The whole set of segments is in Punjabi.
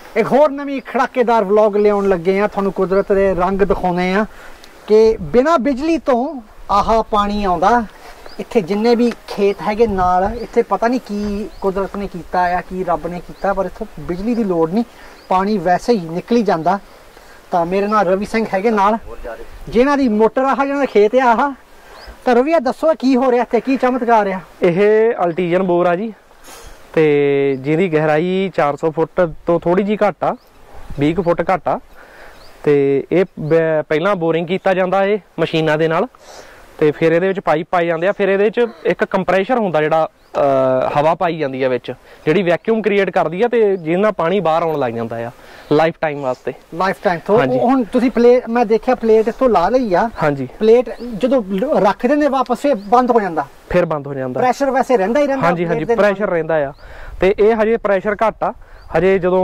एक होर नवीं खड़ाकेदार व्लॉग लियाउण लगे हैं, तुहानूं कुदरत दे रंग दिखाउने आ कि बिना बिजली तो आह पानी आउंदा। इत्थे जिन्ने भी खेत हैगे नाल, इत्थे पता नहीं की कुदरत ने कीता या की रब ने कीता, पर इत्थे बिजली दी लोड़ नहीं, पानी वैसे ही निकली जांदा। तां मेरे नाल रवि सिंह हैगे नाल, जिन्हां दी मोटर आह जिन्हां दा खेत आ आह। तां रवि दसो की हो रहा इत्थे, की चमत्कार आ? ਇਹ ਅਲਟੀਜਨ ਬੋਰ ਆ ਜੀ, ਤੇ ਜਿਹਦੀ ਗਹਿਰਾਈ 400 ਫੁੱਟ ਤੋਂ ਥੋੜੀ ਜੀ ਘੱਟ ਆ, 20 ਕੁ ਫੁੱਟ ਘੱਟ ਆ। ਤੇ ਇਹ ਪਹਿਲਾਂ ਬੋਰਿੰਗ ਕੀਤਾ ਜਾਂਦਾ ਇਹ ਮਸ਼ੀਨਾਂ ਦੇ ਨਾਲ, ਤੇ ਫਿਰ ਇਹਦੇ ਵਿੱਚ ਪਾਈਪ ਪਾਏ ਜਾਂਦੇ ਆ। ਫਿਰ ਇਹਦੇ ਵਿੱਚ ਇੱਕ ਕੰਪਰੈਸ਼ਰ ਹੁੰਦਾ ਜਿਹੜਾ ਹਵਾ ਪਾਈ ਜਾਂਦੀ ਆ ਵਿੱਚ, ਜਿਹੜੀ ਵੈਕਿਊਮ ਕ੍ਰੀਏਟ ਕਰਦੀ ਆ ਤੇ ਜਿਹਦੇ ਨਾਲ ਪਾਣੀ ਬਾਹਰ ਆਉਣ ਲੱਗ ਜਾਂਦਾ ਆ ਲਾਈਫ ਟਾਈਮ ਵਾਸਤੇ। ਲਾਈਫ ਟਾਈਮ ਤੋਂ ਹੁਣ ਤੁਸੀਂ ਪਲੇਟ, ਮੈਂ ਦੇਖਿਆ ਪਲੇਟ ਇੱਥੋਂ ਲਾ ਲਈ ਆ। ਹਾਂਜੀ, ਪਲੇਟ ਜਦੋਂ ਰੱਖ ਦਿੰਦੇ ਵਾਪਸ ਫੇਰ ਬੰਦ ਹੋ ਜਾਂਦਾ, ਫਿਰ ਬੰਦ ਹੋ ਜਾਂਦਾ। ਪ੍ਰੈਸ਼ਰ ਵੈਸੇ ਰਹਿੰਦਾ ਹੀ ਰਹਿੰਦਾ? ਹਾਂਜੀ ਹਾਂਜੀ, ਪ੍ਰੈਸ਼ਰ ਰਹਿੰਦਾ ਆ। ਤੇ ਇਹ ਹਜੇ ਪ੍ਰੈਸ਼ਰ ਘੱਟ ਆ, ਹਜੇ ਜਦੋਂ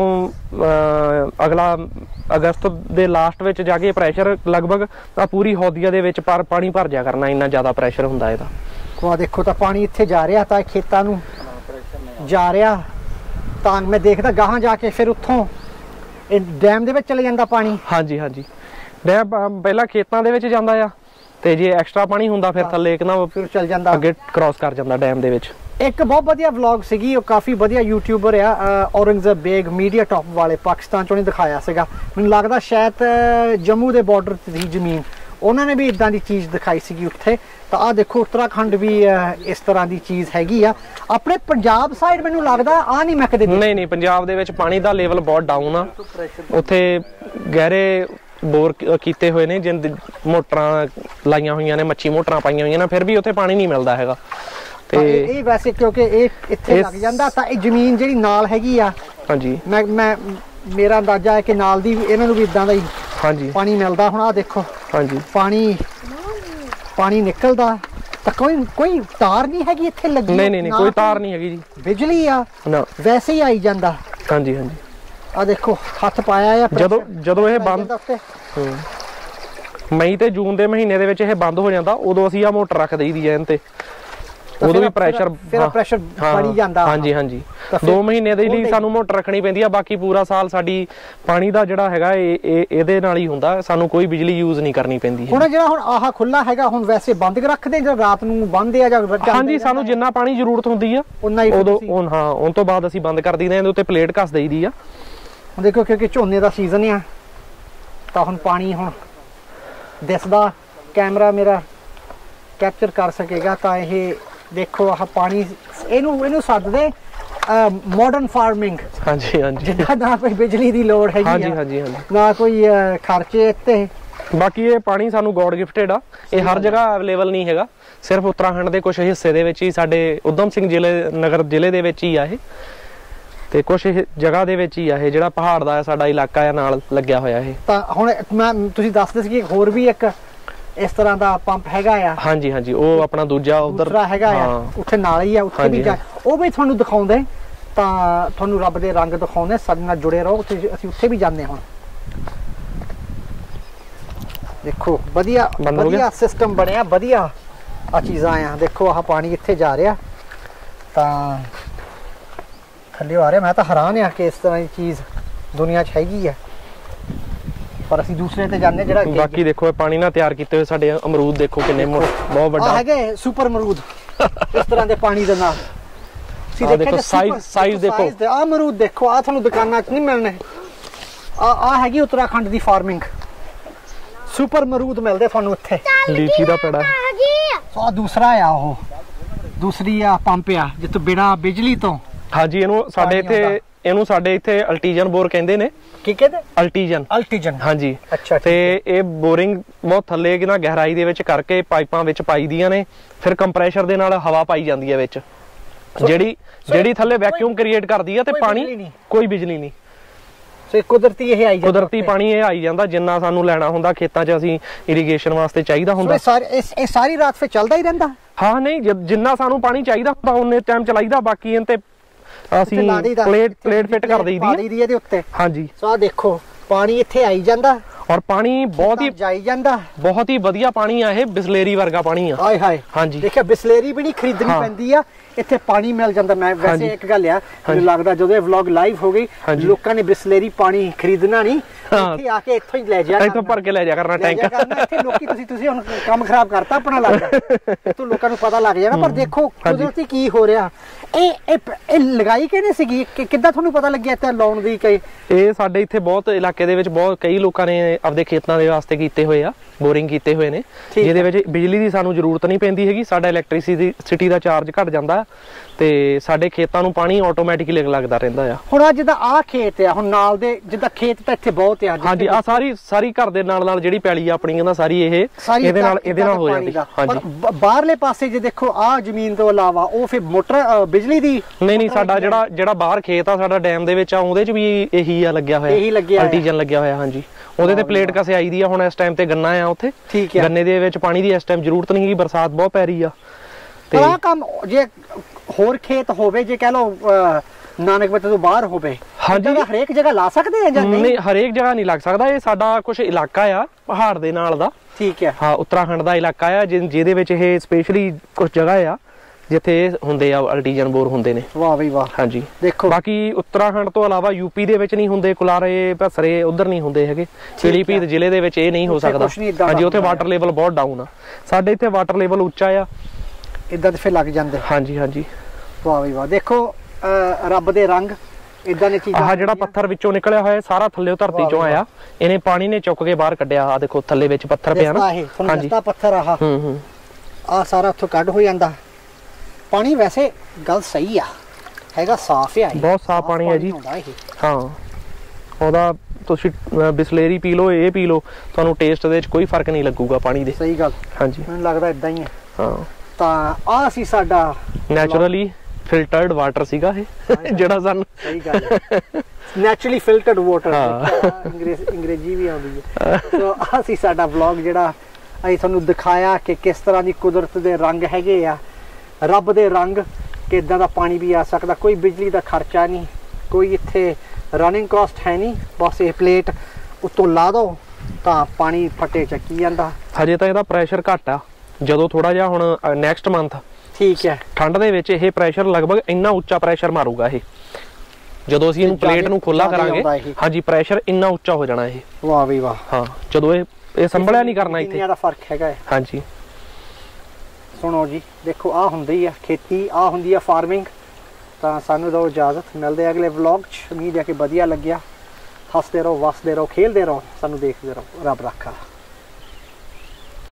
ਅਗਲਾ ਅਗਸਤ ਦੇ ਲਾਸਟ ਵਿੱਚ ਜਾ ਕੇ ਪ੍ਰੈਸ਼ਰ ਲਗਭਗ ਪੂਰੀ ਹੌਦੀਆਂ ਦੇ ਵਿੱਚ ਪਾਣੀ ਭਰ ਜਾ ਕਰਨਾ, ਇੰਨਾ ਜ਼ਿਆਦਾ ਪ੍ਰੈਸ਼ਰ ਹੁੰਦਾ ਇਹਦਾ। ਆ ਦੇਖੋ ਤਾਂ ਪਾਣੀ ਇੱਥੇ ਜਾ ਰਿਹਾ, ਤਾਂ ਖੇਤਾਂ ਨੂੰ ਜਾ ਰਿਹਾ। ਤਾਂ ਮੈਂ ਦੇਖਦਾ ਗਾਹਾਂ ਜਾ ਕੇ ਫਿਰ ਉੱਥੋਂ ਇਹ ਡੈਮ ਦੇ ਵਿੱਚ ਚਲੇ ਜਾਂਦਾ ਪਾਣੀ। ਹਾਂਜੀ ਹਾਂਜੀ, ਡੈਮ ਪਹਿਲਾਂ ਖੇਤਾਂ ਦੇ ਵਿੱਚ ਜਾਂਦਾ ਆ, ਤੇ ਜੇ ਐਕਸਟਰਾ ਪਾਣੀ ਹੁੰਦਾ ਫਿਰ ਥੱਲੇ ਇੱਕ ਨਾ ਫਿਰ ਚੱਲ ਜਾਂਦਾ, ਅੱਗੇ ਕ੍ਰਾਸ ਕਰ ਜਾਂਦਾ ਡੈਮ ਦੇ ਵਿੱਚ। ਇੱਕ ਬਹੁਤ ਵਧੀਆ ਵਲੌਗ ਸੀਗੀ, ਉਹ ਕਾਫੀ ਵਧੀਆ ਯੂਟਿਊਬਰ ਆ, ਔਰੰਗਜ਼ੇਬ ਬੇਗ ਮੀਡੀਆ ਟਾਪ ਵਾਲੇ, ਪਾਕਿਸਤਾਨ ਚੋਂ ਨਹੀਂ ਦਿਖਾਇਆ ਸੀਗਾ, ਮੈਨੂੰ ਲੱਗਦਾ ਸ਼ਾਇਦ ਜੰਮੂ ਦੇ ਬਾਰਡਰ ਤੇ ਦੀ ਜ਼ਮੀਨ, ਉਹਨਾਂ ਨੇ ਵੀ ਇਦਾਂ ਦੀ ਚੀਜ਼ ਦਿਖਾਈ ਸੀਗੀ ਉੱਥੇ। ਤਾਂ ਆਹ ਦੇਖੋ ਉੱਤਰਾਖੰਡ ਵੀ ਇਸ ਤਰ੍ਹਾਂ ਦੀ ਚੀਜ਼ ਹੈਗੀ ਆ। ਆਪਣੇ ਪੰਜਾਬ ਸਾਈਡ ਮੈਨੂੰ ਲੱਗਦਾ ਆ ਨਹੀਂ ਮੈਂ ਕਦੇ ਨਹੀਂ ਨਹੀਂ, ਪੰਜਾਬ ਦੇ ਵਿੱਚ ਪਾਣੀ ਦਾ ਲੈਵਲ ਬਹੁਤ ਡਾਊਨ ਆ। ਉੱਥੇ ਗਹਿਰੇ ਬੋਰ ਕੀਤੇ ਹੋਏ ਨੇ, ਜਿੰਦ ਮੋਟਰਾਂ ਲਾਈਆਂ ਹੋਈਆਂ ਨੇ, ਮੱਛੀ ਮੋਟਰਾਂ ਪਾਈਆਂ ਹੋਈਆਂ ਨੇ, ਫਿਰ ਵੀ ਉੱਥੇ ਪਾਣੀ ਨਹੀਂ ਮਿਲਦਾ ਹੈਗਾ। ਤੇ ਇਹ ਵੈਸੇ ਕਿਉਂਕਿ ਇਹ ਇੱਥੇ ਲੱਗ ਜਾਂਦਾ, ਤਾਂ ਇਹ ਜ਼ਮੀਨ ਜਿਹੜੀ ਨਾਲ ਹੈਗੀ ਆ, ਹਾਂਜੀ, ਮੈਂ ਮੇਰਾ ਅੰਦਾਜ਼ਾ ਹੈ ਕਿ ਨਾਲ ਦੀ ਇਹਨਾਂ ਨੂੰ ਵੀ ਇਦਾਂ ਦਾ ਹੀ ਹਾਂਜੀ ਪਾਣੀ ਮਿਲਦਾ। ਹੁਣ ਆ ਦੇਖੋ, ਹਾਂਜੀ, ਪਾਣੀ ਨਿਕਲਦਾ, ਤਾਂ ਕੋਈ ਤਾਰ ਨਹੀਂ ਹੈਗੀ ਇੱਥੇ ਲੱਗੀ? ਨਹੀਂ ਨਹੀਂ, ਕੋਈ ਤਾਰ ਨਹੀਂ ਹੈਗੀ ਜੀ, ਬਿਜਲੀ ਆ ਨਾ, ਵੈਸੇ ਹੀ ਆਈ ਜਾਂਦਾ। ਹਾਂਜੀ ਹਾਂਜੀ, ਆ ਦੇਖੋ ਹੱਥ ਪਾਇਆ ਆ। ਜਦੋਂ ਇਹ ਬੰਦ ਮਈ ਤੇ ਜੂਨ ਦੇ ਮਹੀਨੇ ਦੇ ਵਿੱਚ ਇਹ ਬੰਦ ਹੋ ਜਾਂਦਾ, ਉਦੋਂ ਅਸੀਂ ਆ ਮੋਟਰ ਰੱਖ ਦਈਦੀ ਐ ਇਹਨਾਂ ਤੇ, ਉਦੋਂ ਵੀ ਪ੍ਰੈਸ਼ਰ ਬਣੀ ਜਾਂਦਾ। ਹਾਂਜੀ ਹਾਂਜੀ, 2 ਮਹੀਨੇ ਦੇ ਲਈ ਸਾਨੂੰ ਮੋਟਰ ਰੱਖਣੀ ਪੈਂਦੀ ਆ, ਬਾਕੀ ਪੂਰਾ ਸਾਲ ਸਾਡੀ ਪਾਣੀ ਦਾ ਜਿਹੜਾ ਹੈਗਾ ਇਹਦੇ ਨਾਲ ਹੀ ਹੁੰਦਾ, ਸਾਨੂੰ ਕੋਈ ਬਿਜਲੀ ਯੂਜ਼ ਨਹੀਂ ਕਰਨੀ ਪੈਂਦੀ। ਹੁਣ ਜਿਹੜਾ ਹੁਣ ਆਹ ਖੁੱਲਾ ਹੈਗਾ, ਹੁਣ ਵੈਸੇ ਬੰਦ ਰੱਖਦੇ ਜਾਂ ਰਾਤ ਨੂੰ ਬੰਦ ਆ ਜਾਂ? ਹਾਂਜੀ, ਸਾਨੂੰ ਜਿੰਨਾ ਪਾਣੀ ਜ਼ਰੂਰਤ ਹੁੰਦੀ ਆ ਉਦੋਂ ਉਹ ਤੋਂ ਬਾਅਦ ਅਸੀਂ ਬੰਦ ਕਰ ਦਈਦਾ, ਇਹਦੇ ਉੱਤੇ ਪਲੇਟ ਕੱਸ ਦਈਦੀ ਆ। ਹੁਣ ਦੇਖੋ ਕਿਉਂਕਿ ਝੋਨੇ ਦਾ ਸੀਜ਼ਨ ਆ, ਤਾਂ ਹੁਣ ਪਾਣੀ ਹੁਣ ਦਿਸਦਾ, ਕੈਮਰਾ ਮੇਰਾ ਕੈਪਚਰ ਕਰ ਸਕੇਗਾ। ਤਾਂ ਇਹ ਦੇਖੋ ਆਹ ਪਾਣੀ, ਇਹਨੂੰ ਸੱਦਦੇ ਮਾਡਰਨ ਫਾਰਮਿੰਗ। ਹਾਂਜੀ ਹਾਂਜੀ, ਜਿੱਦਾਂ ਨਾ ਕੋਈ ਬਿਜਲੀ ਦੀ ਲੋੜ ਹੈਗੀ, ਹਾਂਜੀ ਹਾਂਜੀ ਹਾਂਜੀ, ਨਾ ਕੋਈ ਖਰਚੇ ਇੱਥੇ। ਬਾਕੀ ਇਹ ਪਾਣੀ ਸਾਨੂੰ ਗੋਡ ਗਿਫਟਡ ਆ, ਇਹ ਹਰ ਜਗ੍ਹਾ ਅਵੇਲੇਬਲ ਨਹੀਂ ਹੈਗਾ, ਸਿਰਫ ਉੱਤਰਾਖੰਡ ਦੇ ਕੁਝ ਹਿੱਸੇ ਦੇ ਵਿੱਚ ਹੀ, ਸਾਡੇ ਉਧਮ ਸਿੰਘ ਨਗਰ ਜ਼ਿਲ੍ਹੇ ਦੇ ਵਿੱਚ ਹੀ ਆ ਇਹ, ਤੇ ਕੁਝ ਜਗ੍ਹਾ ਦੇ ਵਿੱਚ ਹੀ ਆ ਇਹ, ਜਿਹੜਾ ਪਹਾੜ ਦਾ ਸਾਡਾ ਇਲਾਕਾ ਆ ਨਾਲ ਲੱਗਿਆ ਹੋਇਆ ਇਹ। ਤਾਂ ਹੁਣ ਮੈਂ ਤੁਸੀਂ ਦੱਸਦੇ ਸੀ ਕਿ ਹੋਰ ਵੀ ਇੱਕ ਇਸ ਤਰ੍ਹਾਂ ਦਾ ਪੰਪ ਹੈਗਾ ਆ? ਹਾਂਜੀ ਹਾਂਜੀ, ਉਹ ਆਪਣਾ ਦੂਜਾ ਉਧਰ ਹੈਗਾ ਆ, ਉੱਥੇ ਨਾਲ ਹੀ ਆ, ਉੱਥੇ ਵੀ ਉਹ ਵੀ ਤੁਹਾਨੂੰ ਦਿਖਾਉਂਦੇ, ਤਾਂ ਤੁਹਾਨੂੰ ਰੱਬ ਦੇ ਰੰਗ ਦਿਖਾਉਂਦੇ। ਸਾਡੇ ਨਾਲ ਜੁੜੇ ਰਹੋ, ਅਸੀਂ ਉੱਥੇ ਵੀ ਜਾਂਦੇ। ਹੁਣ ਦੇਖੋ ਵਧੀਆ ਵਧੀਆ ਸਿਸਟਮ ਬਣਿਆ, ਵਧੀਆ ਆ ਚੀਜ਼ਾਂ ਆ। ਦੇਖੋ ਆਹ ਪਾਣੀ ਇੱਥੇ ਜਾ ਰਿਹਾ, ਤਾਂ ਥੱਲੇ ਆ ਰਿਹਾ। ਮੈਂ ਤਾਂ ਹੈਰਾਨ ਆ ਕਿ ਇਸ ਤਰ੍ਹਾਂ ਦੀ ਚੀਜ਼ ਦੁਨੀਆ 'ਚ ਹੈਗੀ ਆ, ਪਰ ਅਸੀਂ ਦੂਸਰੇ ਤੇ ਜਾਂਦੇ ਜਿਹੜਾ। ਬਾਕੀ ਦੇਖੋ ਪਾਣੀ ਨਾਲ ਤਿਆਰ ਕੀਤੇ ਹੋਏ ਸਾਡੇ ਅਮਰੂਦ ਦੇਖੋ ਕਿੰਨੇ ਬਹੁਤ ਵੱਡਾ ਹੈਗੇ, ਸੁਪਰ ਅਮਰੂਦ ਇਸ ਤਰ੍ਹਾਂ ਦੇ ਪਾਣੀ ਦੇ ਨਾਲ। ਦੇਖੋ ਸਾਈਜ਼ ਦੇਖੋ, ਆ ਅਮਰੂਦ ਦੇਖੋ, ਆ ਤੁਹਾਨੂੰ ਦੁਕਾਨਾਂ 'ਚ ਨਹੀਂ ਮਿਲਣੇ। ਆ ਹੈਗੀ ਉੱਤਰਾਖੰਡ ਦੀ ਫਾਰਮਿੰਗ, ਸੁਪਰ ਅਮਰੂਦ ਮਿਲਦੇ ਤੁਹਾਨੂੰ ਇੱਥੇ। ਲੀਚੀ ਦਾ ਪੇੜਾ ਆ ਦੂਸਰਾ ਆ, ਉਹ ਦੂਸਰੀ ਆ ਪੰਪ ਆ ਜਿੱਥੋਂ ਬਿਨਾ ਬਿਜਲੀ ਤੋਂ। ਹਾਂਜੀ, ਇਹਨੂੰ ਸਾਡੇ ਇੱਥੇ ਅਲਟੀਜਨ ਬੋਰ ਕਹਿੰਦੇ ਨੇ। ਕੀ ਕਹਿੰਦੇ? ਅਲਟੀਜਨ। ਹਾਂਜੀ, ਅੱਛਾ। ਤੇ ਇਹ ਬੋਰਿੰਗ ਬਹੁਤ ਥੱਲੇ ਨਾ ਗਹਿਰਾਈ ਦੇ ਵਿੱਚ ਕਰਕੇ ਪਾਈਪਾਂ ਵਿੱਚ ਪਾਈ ਦੀਆਂ ਨੇ, ਫਿਰ ਕੰਪਰੈਸ਼ਰ ਦੇ ਨਾਲ ਹਵਾ ਪਾਈ ਜਾਂਦੀ ਹੈ ਵਿੱਚ, ਜਿਹੜੀ ਥੱਲੇ ਵੈਕਿਊਮ ਕ੍ਰੀਏਟ ਕਰਦੀ ਆ, ਤੇ ਪਾਣੀ ਕੋਈ ਬਿਜਲੀ ਨਹੀਂ, ਕੁਦਰਤੀ ਇਹ ਆਈ ਜਾਂਦਾ, ਕੁਦਰਤੀ ਪਾਣੀ ਇਹ ਆਈ ਜਾਂਦਾ, ਜਿੰਨਾ ਸਾਨੂੰ ਲੈਣਾ ਹੁੰਦਾ ਖੇਤਾਂ 'ਚ ਅਸੀਂ ਇਰੀਗੇਸ਼ਨ ਵਾਸਤੇ ਚਾਹੀਦਾ ਹੁੰਦਾ। ਇਹ ਸਾਰੀ ਰਾਤ ਫਿਰ ਚੱਲਦਾ ਹੀ ਰਹਿੰਦਾ? ਹਾਂ, ਨਹੀਂ, ਜਿੰਨਾ ਸਾਨੂੰ ਪਾਣੀ ਚਾਹੀਦਾ ਹੁੰਦਾ ਉਹਨੇ ਟਾਈਮ ਚਲਾਈਦਾ, ਬਾਕੀ ਇਹਨਾਂ ਤੇ ਅਸੀਂ ਪਲੇਟ ਫਿੱਟ ਕਰ ਦਈਦੀ ਹੈ ਇਹਦੇ ਉੱਤੇ। ਹਾਂਜੀ, ਸੋ ਆ ਦੇਖੋ ਪਾਣੀ ਇੱਥੇ ਆਈ ਜਾਂਦਾ, ਔਰ ਪਾਣੀ ਬਹੁਤ ਹੀ ਜਾਈ ਜਾਂਦਾ, ਬਹੁਤ ਹੀ ਵਧੀਆ ਪਾਣੀ ਆ ਇਹ, ਬਿਸਲੇਰੀ ਵਰਗਾ ਪਾਣੀ ਆ। ਹਾਏ ਹਾਏ, ਹਾਂਜੀ, ਦੇਖਿਆ ਬਿਸਲੇਰੀ ਵੀ ਨਹੀਂ ਖਰੀਦਣੀ ਪੈਂਦੀ ਆ, ਇੱਥੇ ਪਾਣੀ ਮਿਲ ਜਾਂਦਾ। ਮੈਂ ਵੈਸੇ ਇੱਕ ਗੱਲ ਆ, ਮੈਨੂੰ ਲੱਗਦਾ ਜਦੋਂ ਇਹ ਵਲੌਗ ਲਾਈਵ ਹੋ ਗਈ ਲੋਕਾਂ ਨੇ ਬਿਸਲੇਰੀ ਪਾਣੀ ਖਰੀਦਣਾ ਨਹੀਂ, ਇੱਥੇ ਆ ਕੇ ਇੱਥੋਂ ਹੀ ਲੈ ਜਾ, ਇੱਥੋਂ ਭਰ ਕੇ ਲੈ ਜਾ ਕਰਨਾ ਟੈਂਕ। ਇੱਥੇ ਲੋਕੀ ਤੁਸੀਂ ਹੁਣ ਕੰਮ ਖਰਾਬ ਕਰਤਾ ਆਪਣਾ, ਲੱਗਦਾ ਇੱਥੋਂ ਲੋਕਾਂ ਨੂੰ ਪਤਾ ਲੱਗ ਜਾਏਗਾ। ਪਰ ਦੇਖੋ ਕੁਦਰਤੀ ਕੀ ਹੋ ਰਿਹਾ। ਇਹ ਲਗਾਈ ਕਿਹਨੇ ਸੀਗੀ, ਕਿੱਦਾਂ ਤੁਹਾਨੂੰ ਪਤਾ ਲੱਗਿਆ ਇੱਥੇ ਲਾਉਣ ਦੀ? ਇਹ ਸਾਡੇ ਇੱਥੇ ਬਹੁਤ ਇਲਾਕੇ ਦੇ ਵਿੱਚ ਬਹੁਤ ਕਈ ਲੋਕਾਂ ਨੇ ਆਪਦੇ ਖੇਤਾਂ ਦੇ ਵਾਸਤੇ ਕੀਤੇ ਹੋਏ ਆ, ਬੋਰਿੰਗ ਕੀਤੇ ਹੋਏ ਨੇ, ਜਿਹਦੇ ਵਿੱਚ ਬਿਜਲੀ ਦੀ ਸਾਨੂੰ ਜ਼ਰੂਰਤ ਨਹੀਂ ਪੈਂਦੀ ਹੈਗੀ। ਸਾਡਾ ਇਲੈਕਟ੍ਰਿਸਿਟੀ ਦਾ ਚਾਰਜ ਘਟ ਜਾਂਦਾ ਤੇ ਸਾਡੇ ਖੇਤਾਂ ਨੂੰ ਪਾਣੀ ਆਟੋਮੈਟਿਕਲੀ ਲੱਗਦਾ ਰਹਿੰਦਾ ਆ। ਹੁਣ ਅੱਜ ਦਾ ਆਹ ਖੇਤ ਆ, ਹੁਣ ਨਾਲ ਦੇ ਜਿੱਦਾਂ ਖੇਤ ਤਾਂ ਇੱਥੇ ਬਹੁਤ ਆ। ਹਾਂਜੀ, ਆ ਸਾਰੀ ਘਰ ਦੇ ਨਾਲ ਜਿਹੜੀ ਪੈਲੀ ਆ ਆਪਣੀ ਕਹਿੰਦਾ ਸਾਰੀ ਇਹਦੇ ਨਾਲ ਹੋ ਜਾਂਦੀ। ਹਾਂਜੀ, ਬਾਹਰਲੇ ਪਾਸੇ ਜੇ ਦੇਖੋ ਆਹ ਜ਼ਮੀਨ ਤੋਂ ਇਲਾਵਾ ਉਹ ਫਿਰ ਮੋਟਰ ਬਿਜਲੀ ਦੀ ਨਹੀਂ ਸਾਡਾ ਜਿਹੜਾ ਬਾਹਰ ਖੇਤ ਆ ਸਾਡਾ ਡੈਮ ਦੇ ਵਿੱਚ ਆ, ਉਹਦੇ ਚ ਵੀ ਇਹੀ ਆ ਲੱਗਿਆ ਹੋਇਆ, ਆਰਟੀਜਨ ਲੱਗਿਆ ਹੋਇਆ। ਹਾਂਜੀ, ਉਹਦੇ ਤੇ ਪਲੇਟ ਕਸੇ ਆਈ ਦੀ ਆ। ਹੁਣ ਇਸ ਟਾਈਮ ਤੇ ਗੰਨਾ ਆ ਉੱਥੇ, ਠੀਕ ਹੈ। ਗੰਨੇ ਦੇ ਵਿੱਚ ਪਾਣੀ ਦੀ ਇਸ ਟਾਈਮ ਜ਼ਰੂਰਤ ਨਹੀਂ ਹੈਗੀ, ਬਰਸਾਤ ਬਹੁਤ ਪੈ ਰਹੀ ਆ। ਤੇ ਆਹ ਕੰਮ ਜੇ ਹੋਰ ਖੇਤ ਹੋਵੇ, ਜੇ ਕਹਿ ਲਓ ਨਾਨਕਪੁਰ ਤੋਂ ਬਾਹਰ ਹੋਵੇ, ਹਾਂਜੀ, ਹਰੇਕ ਜਗ੍ਹਾ ਲਾ ਸਕਦੇ ਆ ਜਾਂ ਨਹੀਂ? ਹਰੇਕ ਜਗ੍ਹਾ ਨਹੀਂ ਲੱਗ ਸਕਦਾ। ਇਹ ਸਾਡਾ ਕੁਝ ਇਲਾਕਾ ਆ ਪਹਾੜ ਦੇ ਨਾਲ ਦਾ, ਠੀਕ ਹੈ। ਹਾਂ, ਉੱਤਰਾਖੰਡ ਦਾ ਇਲਾਕਾ ਆ ਜਿਹਦੇ ਵਿੱਚ ਇਹ ਸਪੈਸ਼ਲੀ ਕੁਝ ਜਗ੍ਹਾ ਆ ਜਿੱਥੇ ਹੁੰਦੇ ਆ ਆਰਟੀਜਨ ਬੋਰ ਹੁੰਦੇ ਨੇ। ਵਾਹ ਬਈ ਵਾਹ। ਹਾਂਜੀ, ਦੇਖੋ ਬਾਕੀ ਉੱਤਰਾਖੰਡ ਤੋਂ ਇਲਾਵਾ ਯੂਪੀ ਦੇ ਵਿੱਚ ਨਹੀਂ ਹੁੰਦੇ, ਕੁਲਾਰੇ ਭਸਰੇ ਉਧਰ ਨਹੀਂ ਹੁੰਦੇ ਹੈਗੇ, ਪੀਲੀਭੀਤ ਜ਼ਿਲ੍ਹੇ ਦੇ ਵਿੱਚ ਇਹ ਨਹੀਂ ਹੋ ਸਕਦਾ। ਹਾਂਜੀ, ਉੱਥੇ ਵਾਟਰ ਲੈਵਲ ਬਹੁਤ ਡਾਊਨ ਆ। ਸਾਡੇ ਇੱਥੇ ਵਾਟਰ ਲੈਵਲ ਉੱਚਾ ਆ, ਇਦਾਂ ਤੇ ਫਿਰ ਲੱਗ ਜਾਂਦੇ। ਹਾਂਜੀ ਹਾਂਜੀ, ਵਾਹ ਬਈ ਵਾਹ। ਦੇਖੋ ਰੱਬ ਦੇ ਰੰਗ ਇਦਾਂ ਦੀ ਚੀਜ਼ਾਂ। ਆਹ ਜਿਹੜਾ ਪੱਥਰ ਵਿੱਚੋਂ ਨਿਕਲਿਆ ਹੋਇਆ ਸਾਰਾ ਥੱਲੇ ਧਰਤੀ ਚੋਂ ਆਇਆ, ਇਹਨੇ ਪਾਣੀ ਨੇ ਚੁੱਕ ਕੇ ਬਾਹਰ ਕੱਢਿਆ। ਆ ਦੇਖੋ ਥੱਲੇ ਵਿੱਚ ਪੱਥਰ ਪਿਆ ਨਾ। ਹਾਂਜੀ, ਪੱਥਰ ਆਹ ਸਾਰਾ ਉੱਥੋਂ ਕੱਢ ਹੋ ਜਾਂਦਾ ਪਾਣੀ। ਵੈਸੇ ਗੱਲ ਸਹੀ ਆ, ਹੈਗਾ ਸਾਫ਼ ਆ, ਬਹੁਤ ਸਾਫ਼ ਪਾਣੀ ਹੈ ਜੀ। ਹਾਂ, ਉਹਦਾ ਤੁਸੀਂ ਬਿਸਲੇਰੀ ਪੀ ਲਓ, ਇਹ ਪੀ ਲਓ, ਤੁਹਾਨੂੰ ਟੇਸਟ ਦੇ ਵਿੱਚ ਕੋਈ ਫਰਕ ਨਹੀਂ ਲੱਗੂਗਾ ਪਾਣੀ ਦੇ। ਸਹੀ ਗੱਲ। ਹਾਂਜੀ, ਮੈਨੂੰ ਲੱਗਦਾ ਇਦਾਂ ਹੀ ਹੈ। ਹਾਂ, ਤਾਂ ਆਹ ਸੀ ਸਾਡਾ ਨੈਚੁਰਲੀ ਫਿਲਟਰਡ ਵਾਟਰ ਸੀਗਾ ਇਹ, ਜਿਹੜਾ ਸਾਨੂੰ। ਸਹੀ ਗੱਲ ਹੈ, ਨੈਚੁਰਲੀ ਫਿਲਟਰਡ ਵਾਟਰ, ਅੰਗਰੇਜ਼ੀ ਵੀ ਆਉਂਦੀ ਹੈ। ਸੋ ਆਹ ਸੀ ਸਾਡਾ ਵਲੌਗ ਜਿਹੜਾ ਅਸੀਂ ਤੁਹਾਨੂੰ ਦਿਖਾਇਆ ਕਿ ਕਿਸ ਤਰ੍ਹਾਂ ਦੀ ਕੁਦਰਤ ਦੇ ਰੰਗ ਹੈਗੇ ਆ, ਰੱਬ ਦੇ ਰੰਗ, ਕਿ ਇਦਾਂ ਦਾ ਪਾਣੀ ਵੀ ਆ ਸਕਦਾ। ਕੋਈ ਬਿਜਲੀ ਦਾ ਖਰਚਾ ਨਹੀਂ, ਕੋਈ ਇੱਥੇ ਰਨਿੰਗ ਕਾਸਟ ਹੈ ਨਹੀਂ, ਬਸ ਇਹ ਪਲੇਟ ਉੱਤੋਂ ਲਾ ਦੋ ਤਾਂ ਪਾਣੀ ਫੱਟੇ ਚੱਕੀ ਜਾਂਦਾ। ਹਜੇ ਤਾਂ ਇਹਦਾ ਪ੍ਰੈਸ਼ਰ ਘੱਟ ਆ, ਜਦੋਂ ਥੋੜਾ ਜਿਹਾ ਹੁਣ ਨੈਕਸਟ ਮੰਥ, ਠੀਕ ਹੈ, ਠੰਡ ਦੇ ਵਿੱਚ ਇਹ ਪ੍ਰੈਸ਼ਰ ਲਗਭਗ ਇੰਨਾ ਉੱਚਾ ਪ੍ਰੈਸ਼ਰ ਮਾਰੂਗਾ ਇਹ, ਜਦੋਂ ਅਸੀਂ ਇਹਨੂੰ ਪਲੇਟ ਨੂੰ ਖੋਲਾ ਕਰਾਂਗੇ। ਹਾਂਜੀ, ਪ੍ਰੈਸ਼ਰ ਇੰਨਾ ਉੱਚਾ ਹੋ ਜਾਣਾ ਇਹ। ਵਾਹ ਵੀ ਵਾਹ। ਹਾਂ, ਜਦੋਂ ਇਹ ਸੰਭਲਿਆ ਨਹੀਂ ਕਰਨਾ ਇੱਥੇ। ਇਹਦਾ ਫਰਕ ਹੈਗਾ। ਹਾਂਜੀ, ਸੁਣੋ ਜੀ, ਦੇਖੋ ਆਹ ਹੁੰਦੀ ਆ ਖੇਤੀ, ਆਹ ਹੁੰਦੀ ਆ ਫਾਰਮਿੰਗ। ਤਾਂ ਸਾਨੂੰ ਦਿਓ ਇਜਾਜ਼ਤ, ਮਿਲਦੇ ਅਗਲੇ ਵਲੌਗ 'ਚ। ਉਮੀਦ ਹੈ ਕਿ ਵਧੀਆ ਲੱਗਿਆ। ਹੱਸਦੇ ਰਹੋ, ਵਸਦੇ ਰਹੋ, ਖੇਲਦੇ ਰਹੋ, ਸਾਨੂੰ ਦੇਖਦੇ ਰਹੋ। ਰੱਬ ਰੱਖਾ।